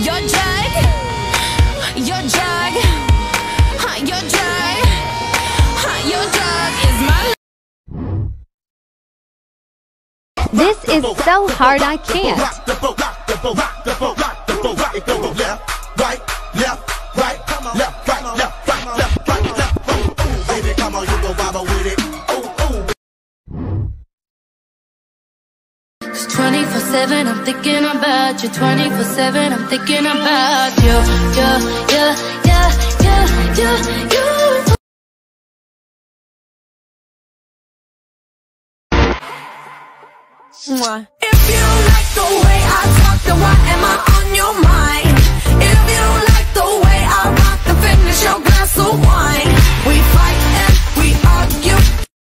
Your drug, your drug, your drug, your drug is my. This is so hard I can't. Cause 24/7 I'm thinking about you. 24/7 I'm thinking about you. You. What? If you don't like the way I talk, then why am I on your mind? If you don't like the way I rock, then finish your glass of wine. We fight and we argue.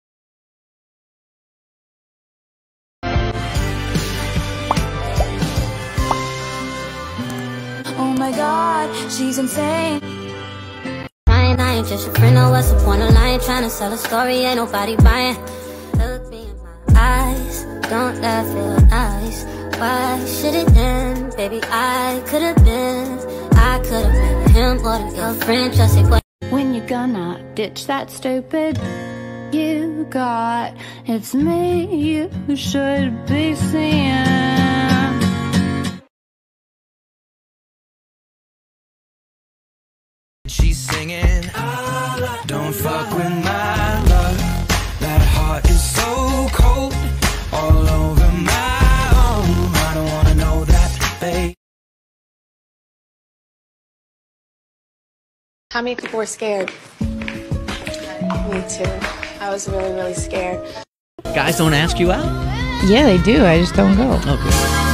Oh my God, she's insane. I ain't just your friend, no, what's the point of lying? Trying to sell a story, ain't nobody buying. Look me in my eyes, don't that feel nice? Why should it end? Baby, I could've been him more than your friend. Just say what. When you gonna ditch that stupid you got? It's me you should be seeing. She's singing, don't fuck with my love. That heart is so cold, all over my own. I don't wanna know that, babe. How many people were scared? Me too. I was really, really scared. Guys don't ask you out? Yeah, they do. I just don't go. Okay.